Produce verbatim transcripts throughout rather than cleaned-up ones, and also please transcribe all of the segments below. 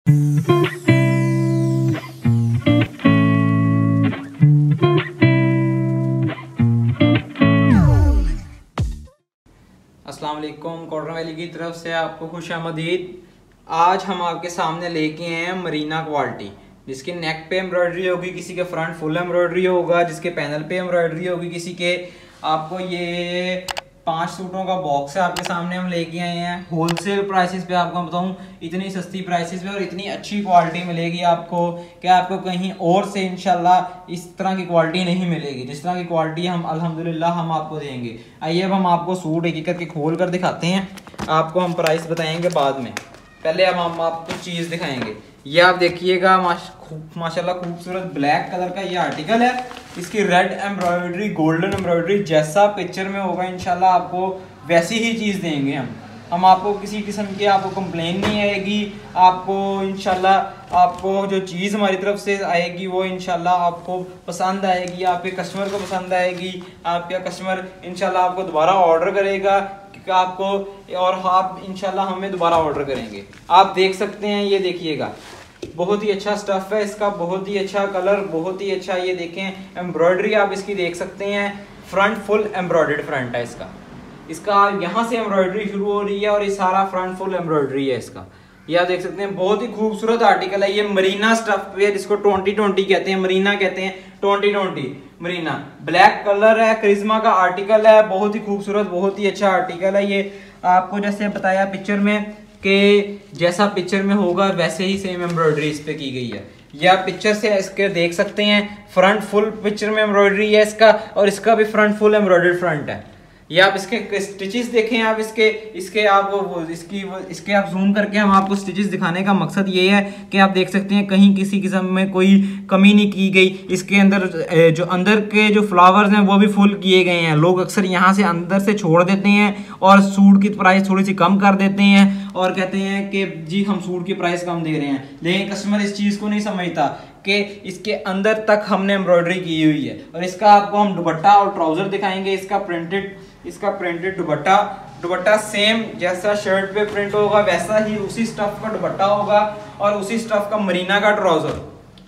अस्सलाम वालेकुम, cotton valley की तरफ से आपको खुश आमदीद। आज हम आपके सामने लेके आए हैं मरीना क्वालिटी, जिसके नेक पे एम्ब्रॉयडरी होगी, किसी के फ्रंट फुल एम्ब्रॉयडरी होगा, जिसके पैनल पे एम्ब्रॉयडरी होगी, किसी के आपको ये पांच सूटों का बॉक्स है आपके सामने हम लेके आए हैं। होलसेल प्राइसेस पे आपको बताऊं, इतनी सस्ती प्राइसेस पे और इतनी अच्छी क्वालिटी मिलेगी आपको कि आपको कहीं और से इंशाल्लाह इस तरह की क्वालिटी नहीं मिलेगी। जिस तरह की क्वालिटी हम अल्हम्दुलिल्लाह हम आपको देंगे। आइए अब हम आपको सूट एक एक करके खोल कर दिखाते हैं, आपको हम प्राइस बताएंगे बाद में। पहले अब हम आपको चीज़ दिखाएंगे। ये आप देखिएगा माशाल्लाह खूबसूरत ब्लैक कलर का ये आर्टिकल है। इसकी रेड एम्ब्रॉयडरी, गोल्डन एम्ब्रॉयडरी, जैसा पिक्चर में होगा इंशाल्लाह आपको वैसी ही चीज़ देंगे हम हम आपको किसी किस्म की आपको कंप्लेन नहीं आएगी। आपको इंशाल्लाह आपको जो चीज़ हमारी तरफ से आएगी वो इंशाल्लाह आपको पसंद आएगी, आपके कस्टमर को पसंद आएगी। आपका कस्टमर इंशाल्लाह आपको दोबारा ऑर्डर करेगा आपको, और आप इंशाल्लाह हमें दोबारा ऑर्डर करेंगे। आप देख सकते हैं, ये देखिएगा बहुत ही अच्छा स्टफ है इसका, बहुत ही अच्छा कलर, बहुत ही अच्छा। ये देखें एम्ब्रॉयडरी आप इसकी देख सकते हैं, फ्रंट फुल एम्ब्रॉयडर्ड फ्रंट है इसका। इसका यहाँ से एम्ब्रॉयडरी शुरू हो रही है और ये सारा फ्रंट फुल एम्ब्रॉयडरी है इसका। ये आप देख सकते हैं, बहुत ही खूबसूरत आर्टिकल है। ये मरीना स्टफ पे, जिसको ट्वेंटी ट्वेंटी कहते हैं, मरीना कहते हैं, twenty twenty Marina. Black colour है, करिश्मा का आर्टिकल है, बहुत ही खूबसूरत, बहुत ही अच्छा आर्टिकल है। ये आपको जैसे बताया पिक्चर में कि जैसा पिक्चर में होगा वैसे ही सेम एम्ब्रॉयडरी इस पे की गई है। ये आप पिक्चर से इसके देख सकते हैं, फ्रंट फुल पिक्चर में एम्ब्रॉयडरी है इसका, और इसका भी फ्रंट फुल एम्ब्रॉयडर्ड फ्रंट है। ये आप इसके स्टिचेस देखें, आप इसके इसके आप वो इसकी इसके आप जूम करके हम आपको स्टिचेस दिखाने का मकसद ये है कि आप देख सकते हैं कहीं किसी किस्म में कोई कमी नहीं की गई। इसके अंदर जो अंदर के जो फ्लावर्स हैं वो भी फुल किए गए हैं। लोग अक्सर यहाँ से अंदर से छोड़ देते हैं और सूट की प्राइस थोड़ी सी कम कर देते हैं और कहते हैं कि जी हम सूट की प्राइस कम दे रहे हैं, लेकिन कस्टमर इस चीज़ को नहीं समझता कि इसके अंदर तक हमने एम्ब्रॉयडरी की हुई है। और इसका आपको हम दुपट्टा और ट्राउजर दिखाएंगे। इसका प्रिंटेड इसका प्रिंटेड दुपट्टा दुपट्टा सेम जैसा शर्ट पे प्रिंट होगा वैसा ही उसी स्टफ का दुपट्टा होगा और उसी स्टफ का मरीना का ट्राउजर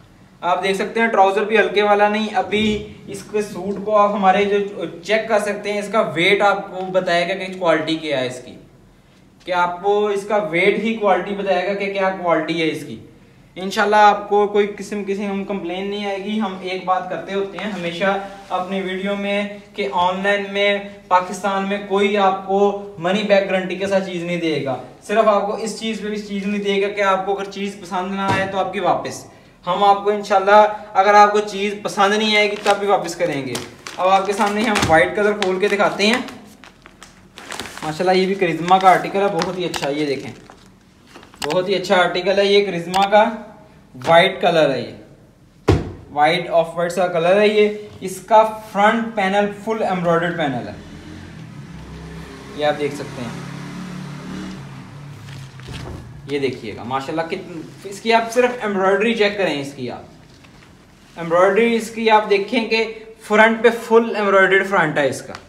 आप देख सकते हैं। ट्राउजर भी हल्के वाला नहीं। अभी इसके सूट को आप हमारे जो चेक कर सकते हैं, इसका वेट आपको बताएगा कि क्वालिटी क्या है इसकी, कि आपको इसका वेट ही क्वालिटी बताएगा कि क्या क्वालिटी है इसकी। इंशाल्लाह आपको कोई किस्म किसी हम कंप्लेन नहीं आएगी। हम एक बात करते होते हैं हमेशा अपनी वीडियो में कि ऑनलाइन में पाकिस्तान में कोई आपको मनी बैक गारंटी के साथ चीज़ नहीं देगा। सिर्फ आपको इस चीज़ पे भी चीज़ नहीं देगा कि आपको अगर चीज़ पसंद ना आए तो आपकी वापस। हम आपको इंशाल्लाह अगर आपको चीज़ पसंद नहीं आएगी तब भी वापस करेंगे। अब आपके सामने हम वाइट कलर खोल के दिखाते हैं। माशाल्लाह ये भी करिश्मा का आर्टिकल है, बहुत ही अच्छा। ये देखें, बहुत ही अच्छा आर्टिकल है। ये करिश्मा का वाइट कलर है, ये वाइट ऑफ वाइट सा कलर है। ये इसका front panel full embroidered panel है, ये आप देख सकते हैं। ये देखिएगा माशाल्लाह कितनी इसकी, आप सिर्फ एम्ब्रॉयडरी चेक करें इसकी, आप एम्ब्रॉयडरी इसकी आप देखें कि फ्रंट पे फुल एम्ब्रॉयडर्ड फ्रंट है इसका।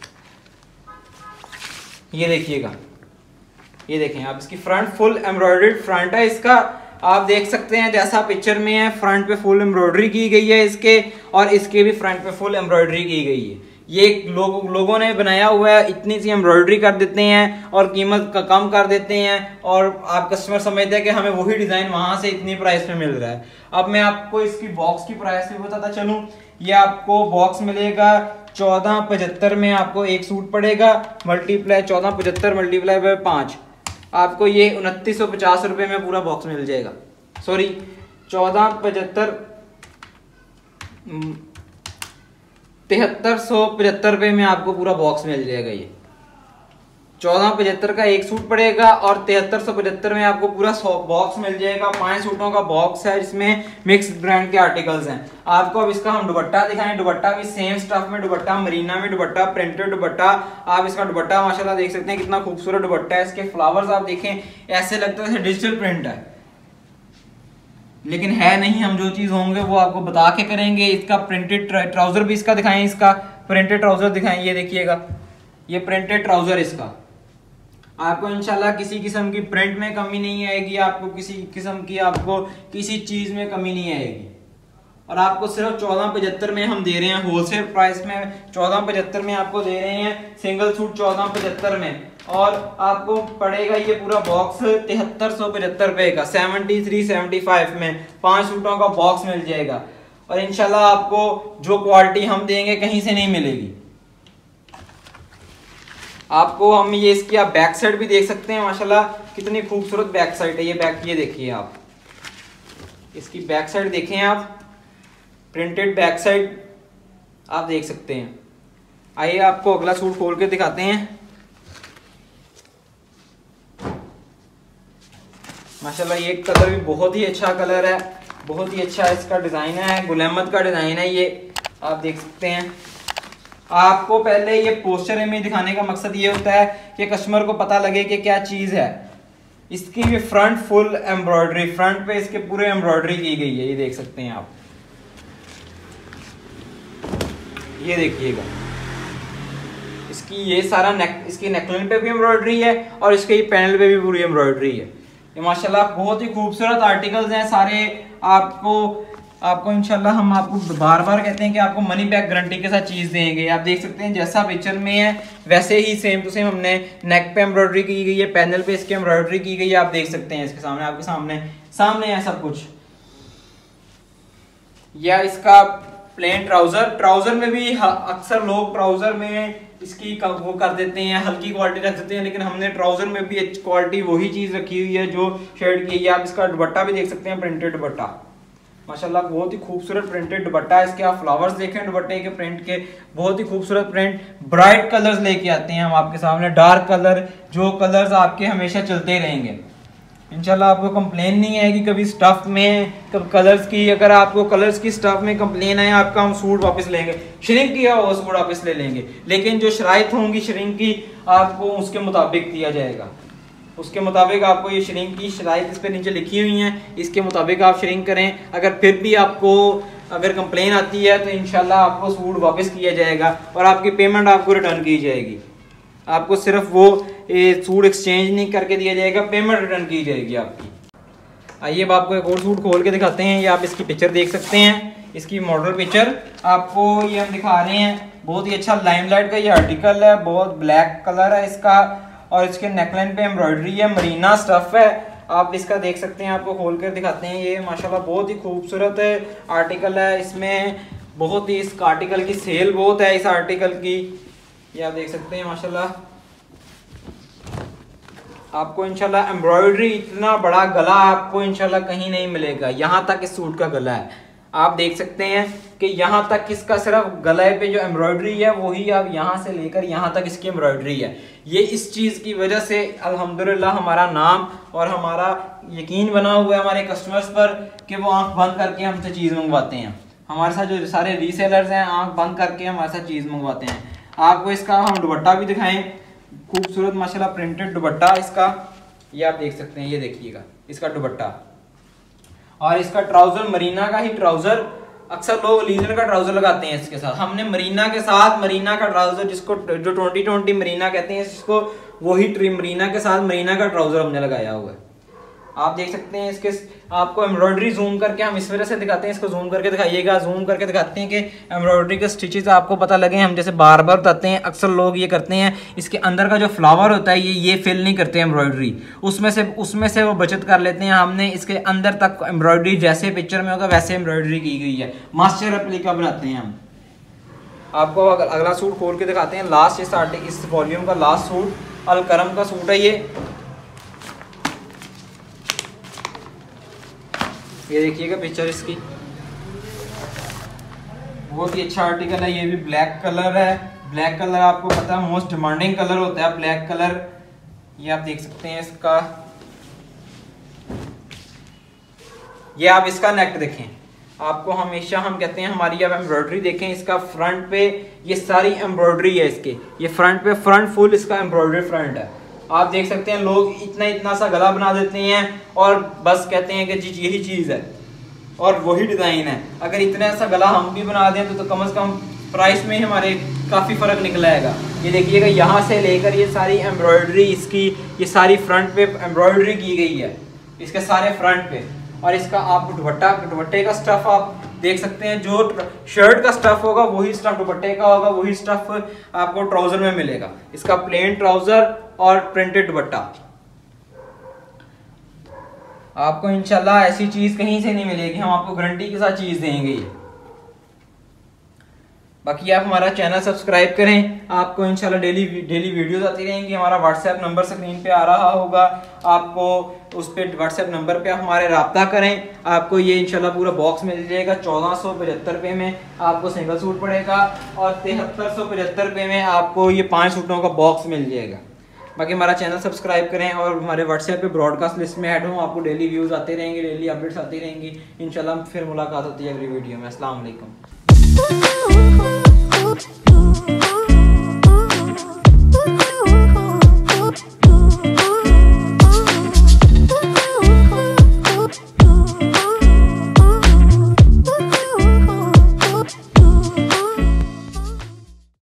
ये देखिएगा, ये देखें आप, इसकी फ्रंट फुल एम्ब्रॉयडर्ड फ्रंट है इसका। आप देख सकते हैं जैसा पिक्चर में है, फ्रंट पे फुल एम्ब्रॉयडरी की गई है इसके, और इसके भी फ्रंट पे फुल एम्ब्रॉयडरी की गई है। ये लोग लोगों ने बनाया हुआ है, इतनी सी एम्ब्रॉयडरी कर देते हैं और कीमत का कम कर देते हैं, और आप कस्टमर समझते हैं कि हमें वही डिज़ाइन वहाँ से इतनी प्राइस में मिल रहा है। अब मैं आपको इसकी बॉक्स की प्राइस भी बताता चलूँ। ये आपको बॉक्स मिलेगा चौदह पचहत्तर में, आपको एक सूट पड़ेगा, मल्टीप्लाई चौदह पचहत्तर मल्टीप्लाई बाय पाँच, आपको ये उनतीस सौ पचास रुपये में पूरा बॉक्स मिल जाएगा। सॉरी, चौदह पचहत्तर तिहत्तर सौ पचहत्तर रुपये में आपको पूरा बॉक्स मिल जाएगा। ये चौदह पचहत्तर का एक सूट पड़ेगा और तिहत्तर सौ पचहत्तर में आपको पूरा बॉक्स मिल जाएगा। पांच सूटों का बॉक्स है, जिसमें मिक्स्ड ब्रांड के आर्टिकल्स हैं। आपको अब इसका हम दुपट्टा दिखाएं। दुपट्टा भी सेम स्टफ में दुपट्टा, मरीना में दुपट्टा, प्रिंटेड दुपट्टा। आप इसका दुपट्टा माशाल्लाह देख सकते हैं कितना खूबसूरत दुपट्टा है। इसके फ्लावर्स आप देखें, ऐसे लगता है डिजिटल प्रिंट है, लेकिन है नहीं। हम जो चीज होंगे वो आपको बता के करेंगे। इसका प्रिंटेड ट्राउजर भी इसका दिखाएं, इसका प्रिंटेड ट्राउजर दिखाएं। ये देखिएगा, ये प्रिंटेड ट्राउजर इसका आपको इंशाल्लाह किसी किस्म की प्रिंट में कमी नहीं आएगी, आपको किसी किस्म की आपको किसी चीज में कमी नहीं आएगी। और आपको सिर्फ चौदह पचहत्तर में हम दे रहे हैं, होलसेल प्राइस में चौदह पचहत्तर में आपको दे रहे हैं सिंगल सूट चौदह पचहत्तर में। और आपको पड़ेगा ये पूरा बॉक्स तिहत्तर सौ पचहत्तर रुपए का, सेवेंटी थ्री सेवेंटी फाइव में पांच सूटों का बॉक्स मिल जाएगा। और इंशाल्लाह आपको जो क्वालिटी हम देंगे कहीं से नहीं मिलेगी। आपको हम ये इसकी आप बैक साइड भी देख सकते हैं, माशाल्लाह कितनी खूबसूरत बैक साइड है ये। बैक ये देखिए आप, इसकी बैक साइड देखें आप, प्रिंटेड बैक साइड आप देख सकते हैं। आइए आपको अगला सूट खोल के दिखाते हैं। माशाल्लाह ये कलर भी बहुत ही अच्छा कलर है, बहुत ही अच्छा इसका डिजाइन है, गुल अहमद का डिजाइन है ये, आप देख सकते हैं। आपको पहले ये पोस्टर इमेज दिखाने का मकसद ये होता है कि कस्टमर को पता लगे कि क्या चीज है। इसकी भी फ्रंट फुल एम्ब्रॉयडरी, फ्रंट पे इसके पूरे एम्ब्रॉयडरी की गई है, ये देख सकते हैं आप, ये देखिएगा। इसकी ये सारा नेक, इसकी नेकलाइन पे भी एम्ब्रॉयडरी है और इसके ये पैनल पे भी पूरी एम्ब्रॉयडरी है। ये माशाल्लाह बहुत ही खूबसूरत आर्टिकल्स हैं सारे। आपको आपको इंशाल्लाह हम आपको बार बार कहते हैं कि आपको मनी बैक गारंटी के साथ चीज देंगे। आप देख सकते हैं जैसा पिक्चर में है वैसे ही सेम टू सेम हमने नेक पे एम्ब्रॉयडरी की गई है, पैनल पे इसकी एम्ब्रॉयडरी की गई है, आप देख सकते हैं इसके सामने, आपके सामने सामने है सब कुछ। या इसका प्लेन ट्राउजर, ट्राउजर में भी अक्सर लोग ट्राउजर में इसकी वो कर देते हैं, हल्की क्वालिटी रख देते हैं, लेकिन हमने ट्राउजर में भी क्वालिटी वही चीज रखी हुई है जो शेड की है। आप इसका दुपट्टा भी देख सकते हैं, प्रिंटेड दुपट्टा, माशाल्लाह बहुत ही खूबसूरत प्रिंटेड दुपट्टा है। इसके आप फ्लावर्स देखें दुपट्टे के प्रिंट के, बहुत ही खूबसूरत प्रिंट। ब्राइट कलर्स लेके आते हैं हम आपके सामने, डार्क कलर, जो कलर्स आपके हमेशा चलते रहेंगे। इंशाल्लाह आपको कंप्लेन नहीं आएगी कभी स्टफ में, कब कलर्स की, अगर आपको कलर्स की स्टफ में कंप्लेन आए आपका हम सूट वापस लेंगे, श्रिंक किया हुआ सूट वापस ले लेंगे, लेकिन जो शराइत होंगी श्रिंक की आपको उसके मुताबिक दिया जाएगा। उसके मुताबिक आपको ये श्रिंक की शराइत इस पे नीचे लिखी हुई हैं, इसके मुताबिक आप श्रिंक करें। अगर फिर भी आपको अगर कंप्लेन आती है तो इंशाल्लाह आपको सूट वापस किया जाएगा और आपकी पेमेंट आपको रिटर्न की जाएगी। आपको सिर्फ वो सूट एक्सचेंज नहीं करके दिया जाएगा, पेमेंट रिटर्न की जाएगी आपकी। आइए अब आपको एक और सूट खोल के दिखाते हैं। ये आप इसकी पिक्चर देख सकते हैं, इसकी मॉडल पिक्चर आपको ये हम दिखा रहे हैं। बहुत ही अच्छा लाइमलाइट का ये आर्टिकल है, बहुत ब्लैक कलर है इसका और इसके नेकलाइन पे एम्ब्रॉयडरी है, मरीना स्टफ है, आप इसका देख सकते हैं। आपको खोल कर दिखाते हैं। ये माशाल्लाह बहुत ही खूबसूरत आर्टिकल है, इसमें बहुत ही इस आर्टिकल की सेल बहुत है इस आर्टिकल की, ये आप देख सकते हैं माशाल्लाह। आपको इंशाल्लाह एम्ब्रॉयडरी, इतना बड़ा गला आपको इंशाल्लाह कहीं नहीं मिलेगा, यहाँ तक इस सूट का गला है। आप देख सकते हैं कि यहाँ तक इसका सिर्फ गले पे जो एम्ब्रॉयडरी है वही आप यहाँ से लेकर यहाँ तक इसकी एम्ब्रॉयडरी है। ये इस चीज़ की वजह से अल्हम्दुलिल्लाह हमारा नाम और हमारा यकीन बना हुआ है हमारे कस्टमर्स पर कि वो आंख बंद करके हमसे चीज़ मंगवाते हैं। हमारे साथ जो सारे रीसेलर्स हैं आंख बंद करके हमारे साथ चीज़ मंगवाते हैं। आपको इसका हम दुपट्टा भी दिखाएं, खूबसूरत माशाल्लाह प्रिंटेड दुपट्टा इसका, ये आप देख सकते हैं, ये देखिएगा इसका दुपट्टा। और इसका ट्राउजर मरीना का ही ट्राउजर, अक्सर लोग लीजर का ट्राउजर लगाते हैं इसके साथ, हमने मरीना के साथ मरीना का ट्राउजर जिसको जो ट्वेंटी ट्वेंटी मरीना कहते हैं जिसको, वही ट्री मरीना के साथ मरीना का ट्राउजर हमने लगाया हुआ है। आप देख सकते हैं इसके, आपको एम्ब्रॉयडरी जूम करके हम इस वजह से दिखाते हैं, इसको जूम करके दिखाइएगा, जूम करके दिखाते हैं कि एम्ब्रॉयडरी के स्टिचेस आपको पता लगे। हम जैसे बार बार बताते हैं, अक्सर लोग ये करते हैं, इसके अंदर का जो फ्लावर होता है ये ये फिल नहीं करते एम्ब्रॉयडरी, उसमें से उसमें से वो बचत कर लेते हैं। हमने इसके अंदर तक एम्ब्रॉयडरी जैसे पिक्चर में होगा वैसे एम्ब्रॉयडरी की गई है, मास्टर रेप्लिका बनाते हैं हम। आपको अगला सूट खोल के दिखाते हैं, लास्ट इस आर्टिकल इस वॉल्यूम का लास्ट सूट अल करम का सूट है ये। ये देखिएगा पिक्चर इसकी, बहुत ही अच्छा आर्टिकल है। ये भी ब्लैक कलर है, ब्लैक कलर आपको पता है मोस्ट डिमांडिंग कलर होता है ब्लैक कलर। ये आप देख सकते हैं इसका, ये आप इसका नेक देखें, आपको हमेशा हम कहते हैं हमारी आप एम्ब्रॉयडरी देखें, इसका फ्रंट पे ये सारी एम्ब्रॉयडरी है इसके, ये फ्रंट पे फ्रंट फुल इसका एम्ब्रॉयडरी फ्रंट है। आप देख सकते हैं लोग इतना इतना सा गला बना देते हैं और बस कहते हैं कि जी यही चीज़ है और वही डिज़ाइन है। अगर इतना सा गला हम भी बना दें तो, तो कम से कम प्राइस में हमारे काफ़ी फ़र्क निकल आएगा। ये देखिएगा यहाँ से लेकर ये सारी एम्ब्रॉयडरी इसकी, ये सारी फ्रंट पे एम्ब्रॉयडरी की गई है इसके सारे फ्रंट पे। और इसका आपको दुपट्टा, दुपट्टे का स्टफ आप देख सकते हैं, जो शर्ट का स्टफ होगा वही स्टफ दुपट्टे का होगा, वही स्टफ आपको ट्राउजर में मिलेगा। इसका प्लेन ट्राउजर और प्रिंटेड दुपट्टा। आपको इंशाल्लाह ऐसी चीज कहीं से नहीं मिलेगी, हम आपको गारंटी के साथ चीज देंगे। बाकी आप हमारा चैनल सब्सक्राइब करें, आपको इंशाल्लाह डेली डेली वीडियोस आती रहेंगी। हमारा व्हाट्सएप नंबर स्क्रीन पे आ रहा होगा, आपको उस पर व्हाट्सएप नंबर पे आप हमारे रब्ता करें। आपको ये इंशाल्लाह पूरा बॉक्स मिल जाएगा। चौदह सौ पचहत्तर रुपये में आपको सिंगल सूट पड़ेगा और तिहत्तर सौ पचहत्तर रुपये में आपको ये पाँच सूटों का बॉक्स मिल जाएगा। बाकी हमारा चैनल सब्सक्राइब करें और हमारे व्हाट्सएप पे ब्रॉडकास्ट लिस्ट में ऐड हो, आपको डेली व्यूज़ आते रहेंगे, डेली अपडेट्स आती रहेंगी। इंशाल्लाह फिर मुलाकात होती है अगली वीडियो में। अस्सलाम वालेकुम।